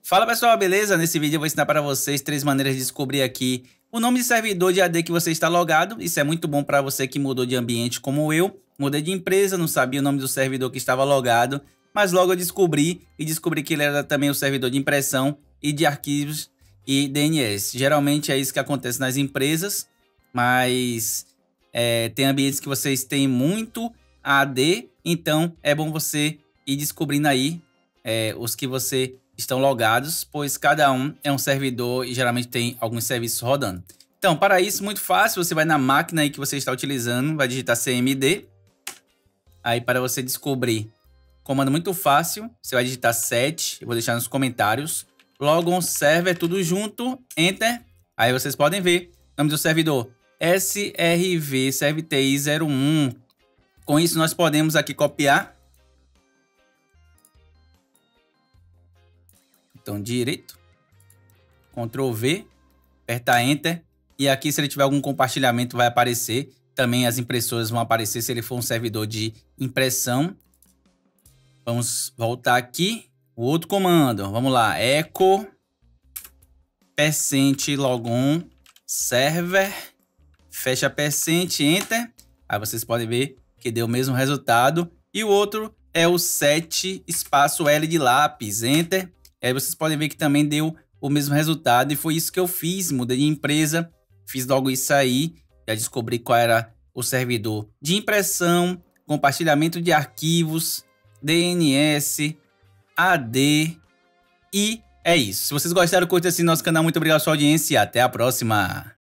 Fala pessoal, beleza? Nesse vídeo eu vou ensinar para vocês 3 maneiras de descobrir aqui o nome de servidor de AD que você está logado. Isso é muito bom para você que mudou de ambiente como eu. Mudei de empresa, não sabia o nome do servidor que estava logado, mas logo eu descobri que ele era também o servidor de impressão e de arquivos e DNS. Geralmente é isso que acontece nas empresas, mas tem ambientes que vocês têm muito AD, então é bom você ir descobrindo aí os que você estão logados, pois cada um é um servidor e geralmente tem alguns serviços rodando. Então, para isso, muito fácil, você vai na máquina aí que você está utilizando, vai digitar cmd. Aí, para você descobrir, comando muito fácil, você vai digitar set, eu vou deixar nos comentários. Logon server, tudo junto, enter. Aí vocês podem ver, nome do servidor, SRV, ServTI01. Com isso, nós podemos aqui copiar. Então, direito, Ctrl V, apertar Enter. E aqui, se ele tiver algum compartilhamento, vai aparecer. Também as impressoras vão aparecer se ele for um servidor de impressão. Vamos voltar aqui. O outro comando, vamos lá. Echo %logon server. Fecha %, Enter. Aí vocês podem ver que deu o mesmo resultado. E o outro é o set espaço L de lápis, Enter. Aí vocês podem ver que também deu o mesmo resultado e foi isso que eu fiz, mudei de empresa, fiz logo isso aí, já descobri qual era o servidor de impressão, compartilhamento de arquivos, DNS, AD e é isso. Se vocês gostaram, curta assim nosso canal, muito obrigado pela sua audiência e até a próxima.